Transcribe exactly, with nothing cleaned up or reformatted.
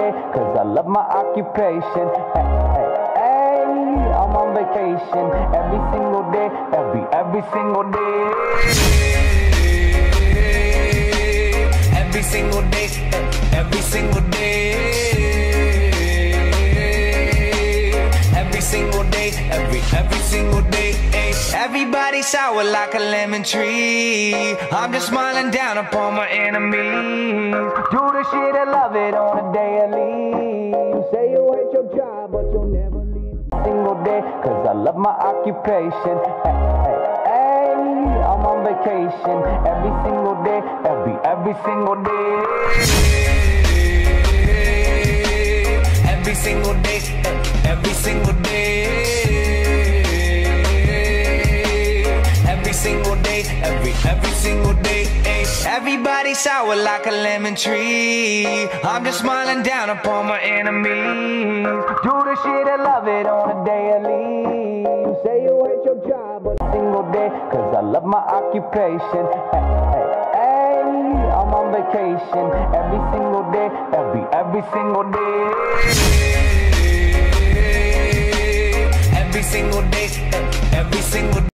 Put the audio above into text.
day, cause I love my occupation. Hey, hey, hey, I'm on vacation every single day, every, every single day. Every single day, every single day. Every single day, every, every single day. Everybody sour like a lemon tree. I'm just smiling down upon my enemies. Do the shit I love it on a daily. You say you hate your job, but you'll never leave. Single day, cause I love my occupation. Hey, hey, hey, I'm on vacation every single day, every, every single day. Every single day, every single day. Every single day, every, every single day. Everybody sour like a lemon tree. I'm just smiling down upon my enemies. Do the shit I love it on a daily. You say you hate your job, but single day, cause I love my occupation. Hey, hey, hey, I'm on vacation every single day, every, every single day. Every single day, every single day.